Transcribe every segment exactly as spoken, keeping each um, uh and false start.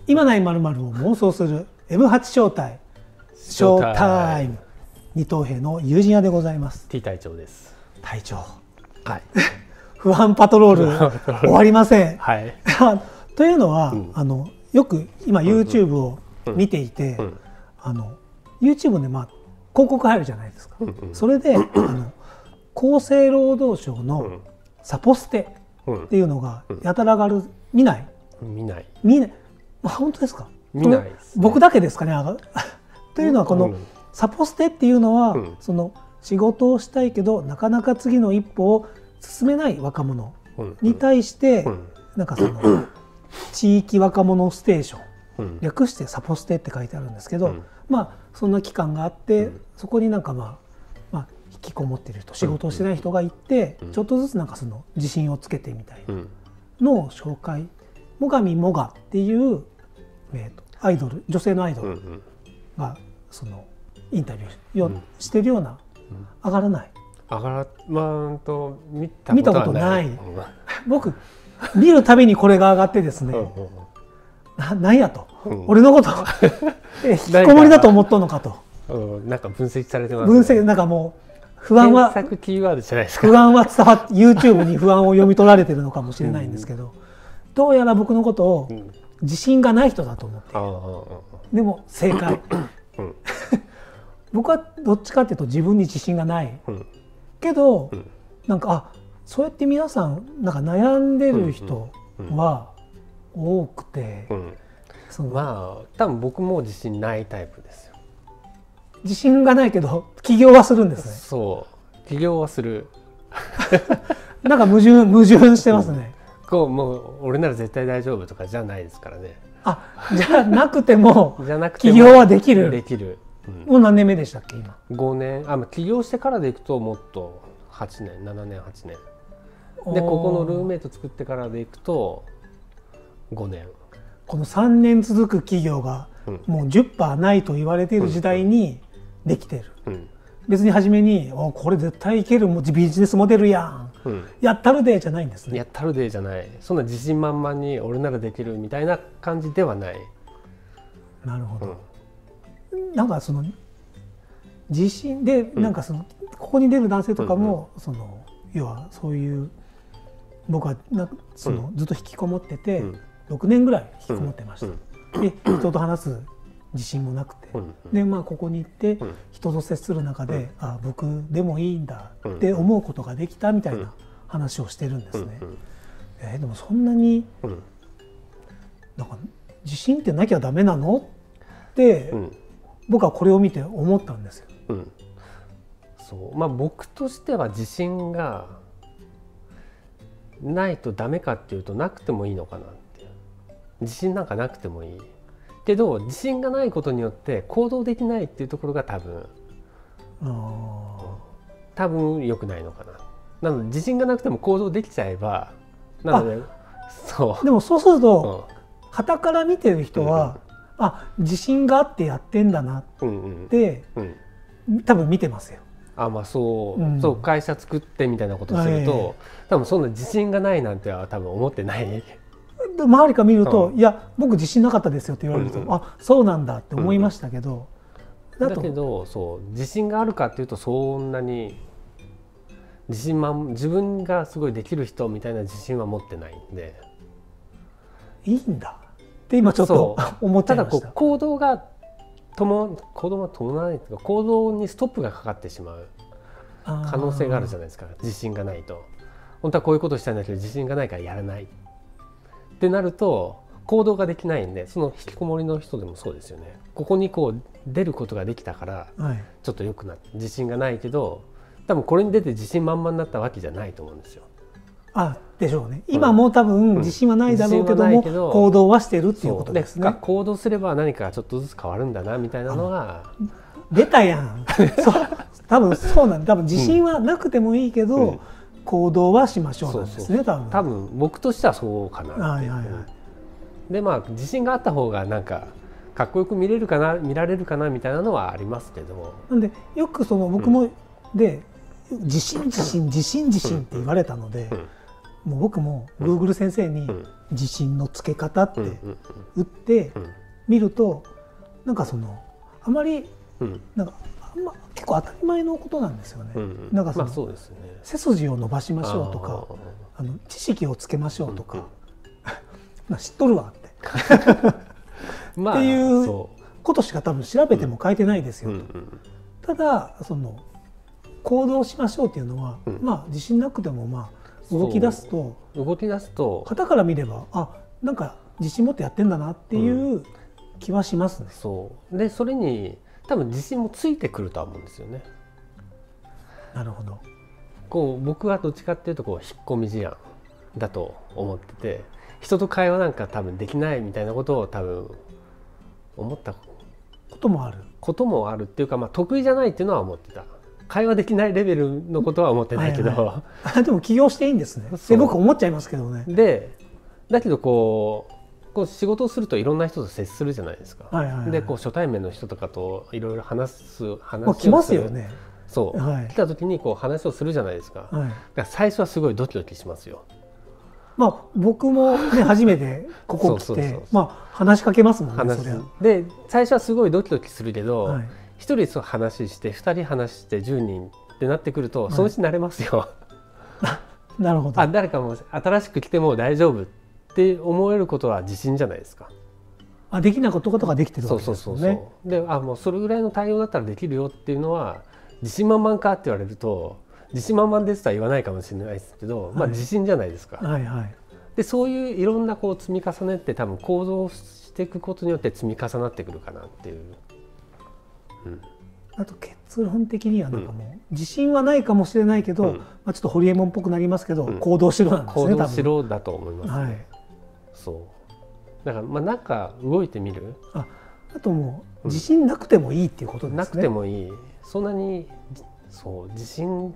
今ない〇〇を妄想する エムはち 招待ショータイム二等兵の友人屋でございます。 T 隊長です。 隊長、 はい、 不安パトロール終わりません。 はい、 というのは、うん、あのよく今 YouTube を見ていて、 うんうん、 あの YouTube で、まあ、広告入るじゃないですか、うんうん、それであの厚生労働省のサポステっていうのがやたら上がる。見ない？ 見ない見ない。あ、本当ですか？ 見ないです、ね、 僕だけですかね。というのはこのサポステっていうのは、うん、その仕事をしたいけどなかなか次の一歩を進めない若者に対して、うんうん、なんかその地域若者ステーション、うん、略してサポステって書いてあるんですけど、うん、まあそんな機関があって、うん、そこになんか、まあ、まあ引きこもっている人、仕事をしてない人が行って、うん、ちょっとずつなんかその自信をつけてみたいなのを紹介、もがみもがっていう、えーと、アイドル、女性のアイドルがそのインタビューしてるような、うん、上がらない。 上がら、まあ、と見たことはない。見たことない。僕見るたびにこれが上がってですね、な、なんやと、うん、俺のこと引きこもりだと思っとんのかと、うん、なんか分析されてますね。 分析、なんかもう不安は検索キーワードじゃないですか。 不安は伝わって YouTube に不安を読み取られてるのかもしれないんですけど、うん、どうやら僕のことを自信がない人だと思っている、うん、でも正解、うん、僕はどっちかっていうと自分に自信がない、うん、けど、うん、なんかあそうやって皆さんなんか悩んでる人は多くて、うんうん、 そのまあ多分僕も自信ないタイプですよ。 自信がないけど起業はするんですね。 そう起業はするなんか矛盾矛盾してますね、 うん、こうもう俺なら絶対大丈夫とかじゃないですからね。 あじゃなくてもじゃなくても起業はできるできる、 うん、もう何年目でしたっけ今？ ごねん。あ起業してからでいくともっとはちねんななねんはちねんで、ここのルームメイト作ってからでいくとごねん。 このさんねん続く企業がもう じゅっパーセント ないと言われている時代にできてる、うんうん、別に初めにおこれ絶対いけるビジネスモデルやん、うん、やったるでじゃないんですね。 やったるでじゃない。そんな自信満々に俺ならできるみたいな感じではない。 なるほど、うん、なんかその自信でなんかその、うん、ここに出る男性とかも、うんうん、その要はそういう僕はなんかその、うん、ずっと引きこもってて、うん、ろくねんぐらい引きこもってました、うんうん、で人と話す自信もなくて、うん、でまあここに行って人と接する中で、うん、あ僕でもいいんだって思うことができたみたいな話をしてるんですね、うんうん、えー、でもそんなに、うん、なんか自信ってなきゃダメなのって、うん、僕はこれを見て思ったんですよ、うん、 そうまあ僕としては自信がないとダメかっていうとなくてもいいのかなっていう。自信なんかなくてもいいけど自信がないことによって行動できないっていうところが多分あ多分良くないのかな。なので自信がなくても行動できちゃえばなのでそうでもそうすると傍、うん、から見てる人は、うん、あ自信があってやってんだなって、うんうんうん、多分見てますよ。 あまあそう、うん、そう会社作ってみたいなことすると、えー、多分そんな自信がないなんては多分思ってない。 周りから見ると、うん、いや僕自信なかったですよって言われると、うんうん、あそうなんだって思いましたけど、 うん、だ, だけどそう自信があるかっていうとそんなに自信ま自分がすごいできる人みたいな自信は持ってないんでいいんだって今ちょっと思っちゃいました。 ただこう行動が行動が伴わないというか行動にストップがかかってしまう可能性があるじゃないですか。自信がないと本当はこういうことしたいんだけど自信がないからやらないってなると行動ができないんで、その引きこもりの人でもそうですよね。ここにこう出ることができたからちょっと良くなって自信がないけど多分これに出て自信満々になったわけじゃないと思うんですよ。 あでしょうね。今も多分自信はないだろうけども、うん、行動はしてるっていうことですね。 で行動すれば何かちょっとずつ変わるんだなみたいなのが出たやんそう多分そうなん多分自信はなくてもいいけど、うん、行動はしましょうなんですね。多分多分僕としてはそうかなって、はいはいはい、でまあ自信があった方がなんかかっこよく見れるかな見られるかなみたいなのはありますけども、 なんでよくその僕もで、うん、自信自信自信自信って言われたので、うんうんもう僕も Google 先生に自信のつけ方って打ってみると、なんかそのあまりなんかあんま結構当たり前のことなんですよね。なんかその背筋を伸ばしましょうとか、あの知識をつけましょうとか、知っとるわってっていうことしか多分調べても書いてないですよ。ただその行動しましょうっていうのは、まあ自信なくてもまあ動き出すと動き出すと傍から見れば、あ、なんか自信持ってやってんだなっていう気はしますね。 うん、そうでそれに多分自信もついてくるとは思うんですよね。 なるほど。 こう僕はどっちかっていうとこう引っ込み思案だと思ってて、人と会話なんか多分できないみたいなことを多分思ったこともあることもあるっていうか、まあ、得意じゃないっていうのは思ってた。会話できないレベルのことは思ってないけど、はいはい、でも起業していいんですねって僕思っちゃいますけどね。 でだけどこう、こう仕事をするといろんな人と接するじゃないですか。はいはいはい、でこう初対面の人とかといろいろ話す話をする、 来ますよね。 そう、はい、来た時にこう話をするじゃないですか。はい、だから最初はすごいドキドキしますよ。 まあ僕もね初めてここ来てまあ話しかけますもんね。それで最初はすごいドキドキするけど、はい、ひとり話してふたり話してじゅうにんってなってくると、はい、そのうち慣れますよ。 なるほど。 あ、誰かも新しく来ても大丈夫って思えることは自信じゃないですか。 あ、できないことができてるわけですよね。 そうそうそう。で、あ、もうそれぐらいの対応だったらできるよっていうのは自信満々かって言われると自信満々ですとは言わないかもしれないですけど、はい、まあ自信じゃないですか。はいはい、でそういういろんなこう積み重ねって多分行動していくことによって積み重なってくるかなっていう。うん、 あと結論的にはなんかもう、うん、自信はないかもしれないけど、うん、まあ、ちょっとホリエモンっぽくなりますけど、うん、行動しろなんですね。 行動しろだと思いますね。はい、そうだからまあなんか動いてみる。 あ、あともう自信なくてもいいっていうことですね。 なくてもいい。そんなにそう自信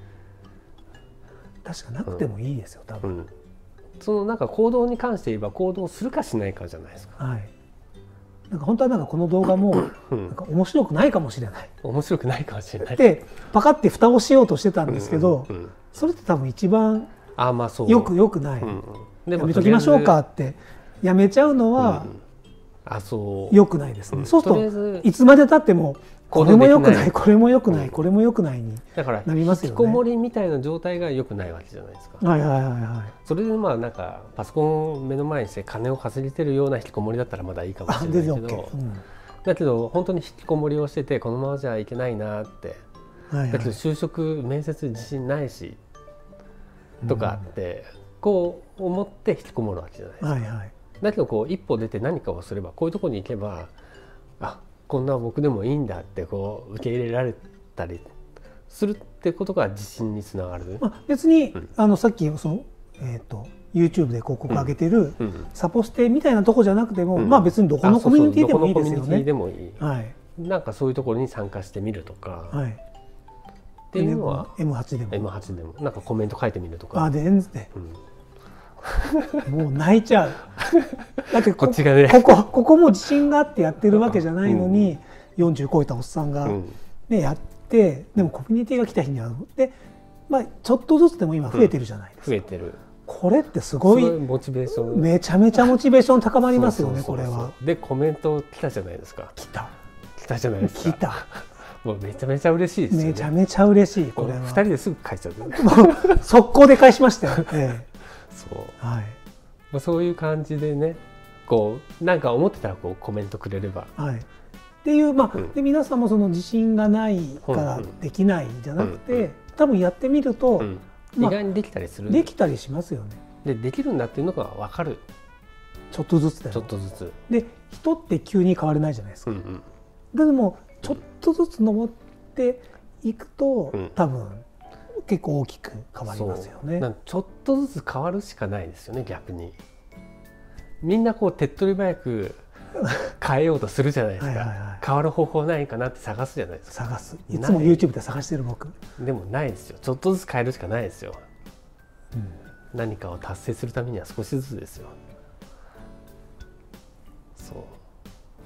確かなくてもいいですよ、多分。うん、 そのなんか行動に関して言えば行動するかしないかじゃないですか。 はい。なんか本当はなんかこの動画もなんか面白くないかもしれない。 面白くないかもしれない。 でパカって蓋をしようとしてたんですけど、うんうんうん、それって多分一番よくよくない。うんうん、やめときましょうかってやめちゃうのは、うん、あ、そうよくないですね。うん、そうするといつまで経ってもこれもよくない、これもよくない、これもよくないになりますよね。 引きこもりみたいな状態がよくないわけじゃないですか。はいはいはいはい。それでまあなんかパソコンを目の前にして金を稼げてるような引きこもりだったらまだいいかもしれないけど、うん、だけど本当に引きこもりをしててこのままじゃいけないなって、はいはい、だけど就職面接自信ないしとかって、うん、こう思って引きこもるわけじゃないですか。はいはい、だけどこう一歩出て何かをすればこういうところに行けば、あ、こんな僕でもいいんだってこう受け入れられたりするってことが自信につながる。 まあ、別に、うん、あのさっきその、えーと、YouTube で広告上げてる、うんうん、サポステみたいなとこじゃなくても、うん、まあ別にどこのコミュニティでもいいですよね。どこのコミュニティでもいい。はい、なんかそういうところに参加してみるとか、はい、っていうのは エムはち でも エムはち でもなんかコメント書いてみるとか。あ、全然。うん、もう泣いちゃう。だってこ, こ, っちが、ね、こ, こ, ここも自信があってやってるわけじゃないのに、うん、よんじゅう超えたおっさんが、ね、うん、やってでもコミュニティが来た日にはで、まあ、ちょっとずつでも今増えてるじゃないですか。うん、増えてる。これってすごいモチベーションめちゃめちゃモチベーション高まりますよね。これは。でコメント来たじゃないですか。来た来たじゃないですか。来た。もうめちゃめちゃ嬉しいですよね。めちゃめちゃ嬉しい。これはふたりですぐ返しちゃう。速攻で返しましたよ。ええ、そう、はい、まあ、そういう感じでね、こうなんか思ってたらこうコメントくれれば、はい、っていう、まあ、うん、で皆さんもその自信がないからできないじゃなくて、うんうん、多分やってみると、うん、まあ、意外にできたりする、できたりしますよね。でできるんだっていうのが分かる。ちょっとずつだよ。ちょっとずつで人って急に変われないじゃないですか。うんうん、でもちょっとずつ登っていくと、うん、多分結構大きく変わりますよね。ちょっとずつ変わるしかないですよね。逆にみんなこう手っ取り早く変えようとするじゃないですか。はいはい、はい、変わる方法ないかなって探すじゃないですか。探す。いつも YouTube で探してる僕。でもないですよ。ちょっとずつ変えるしかないですよ。うん、何かを達成するためには少しずつですよ。そう。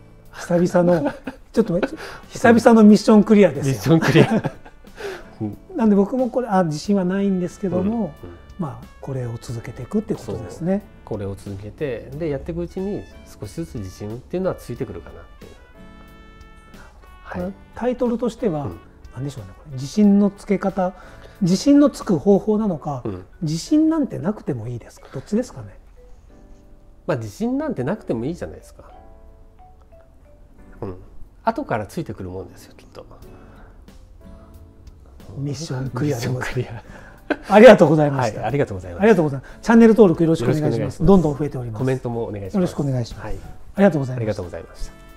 久々のちょっと久々のミッションクリアですよ。ミッションクリア。 なんで僕もこれあ自信はないんですけども、うんうん、まあこれを続けていくってことですね。 これを続けてでやっていくうちに少しずつ自信っていうのはついてくるかなっていう、 はい、タイトルとしては、うん、何でしょうね、これ自信のつけ方、自信のつく方法なのか、うん、自信なんてなくてもいいですか、どっちですかね。 まあ自信なんてなくてもいいじゃないですか。うん、後からついてくるもんですよきっと。 ミッションクリアでございます。ありがとうございました。 はい、ありがとうございます。 ありがとうございます。チャンネル登録よろしくお願いします。どんどん増えております。 コメントもお願いします。 よろしくお願いします。 はい、 ありがとうございました。 ありがとうございました。